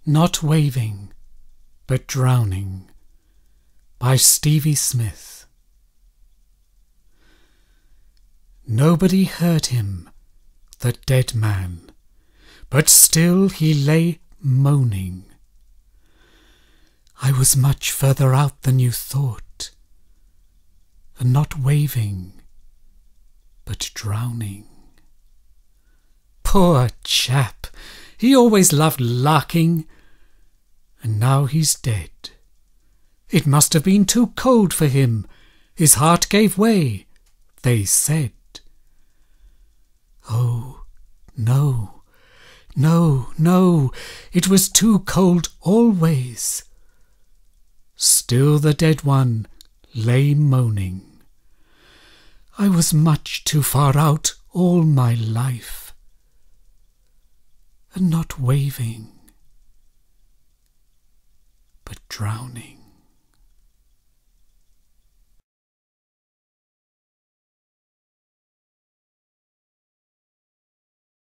Not waving, but drowning, by Stevie Smith. Nobody heard him, the dead man, but still he lay moaning. I was much further out than you thought, and not waving, but drowning. Poor chap, he always loved larking, and now he's dead. It must have been too cold for him, his heart gave way, they said. Oh, no, no, no, it was too cold always. Still the dead one lay moaning. I was much too far out all my life, and not waving, but drowning.